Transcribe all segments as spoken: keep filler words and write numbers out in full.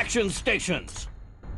extraction stations.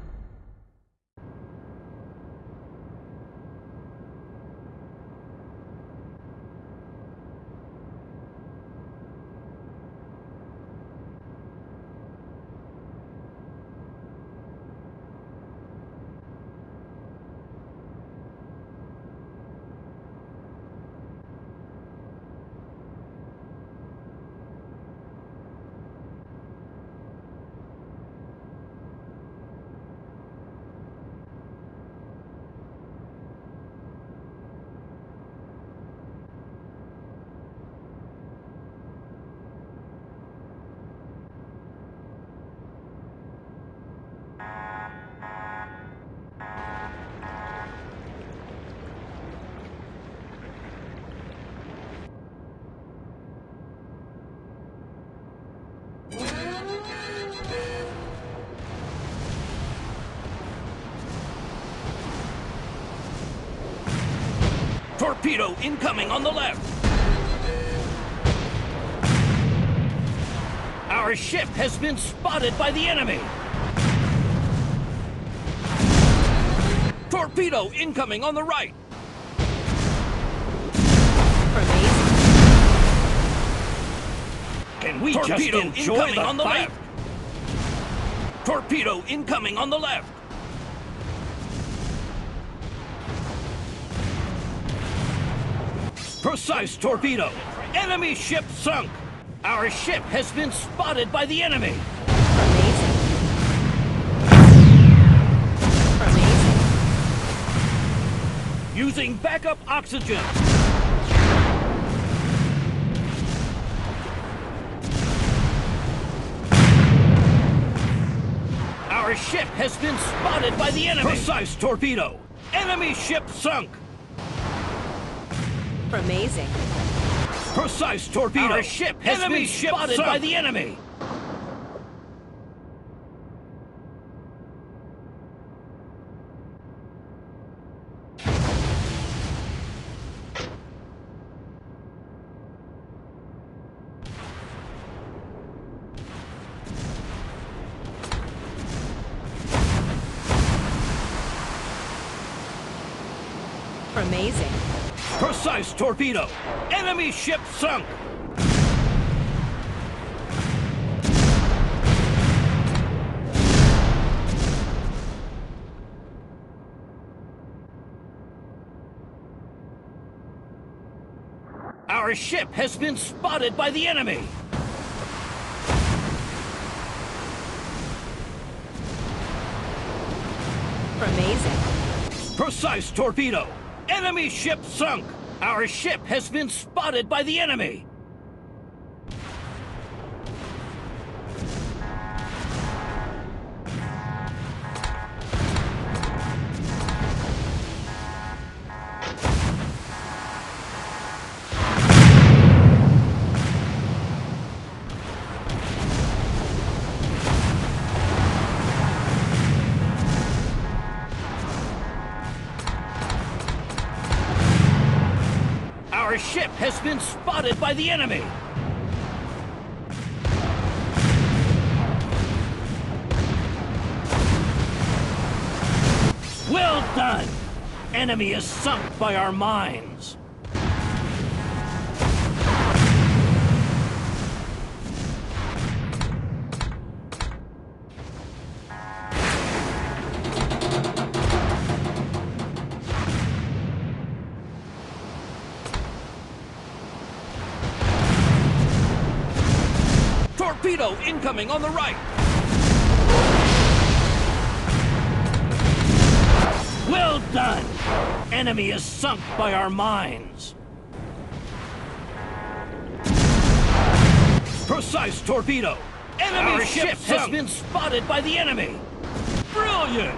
Torpedo incoming on the left. Our ship has been spotted by the enemy. Torpedo incoming on the right. Can we Torpedo just enjoy the on the fight? Left? Torpedo incoming on the left. Precise torpedo. Enemy ship sunk. Our ship has been spotted by the enemy. Amazing. Amazing. Using backup oxygen. Our ship has been spotted by the enemy. Precise torpedo. Enemy ship sunk. Amazing. Precise torpedo. Our ship has enemy been ship spotted sunk. By the enemy. Amazing. Precise torpedo. Enemy ship sunk. Our ship has been spotted by the enemy. Amazing. Precise torpedo. Enemy ship sunk! Our ship has been spotted by the enemy! Our ship has been spotted by the enemy! Well done! Enemy is sunk by our mines! Torpedo incoming on the right! Well done! Enemy is sunk by our mines! Precise torpedo! Enemy our ship, ship has been spotted by the enemy! Brilliant!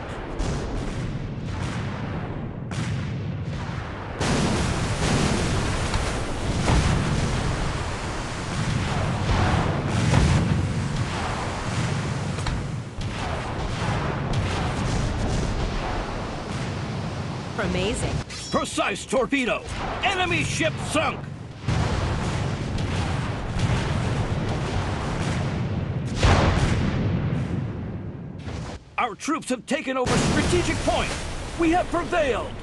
Amazing. Precise torpedo! Enemy ship sunk! Our troops have taken over strategic point. We have prevailed.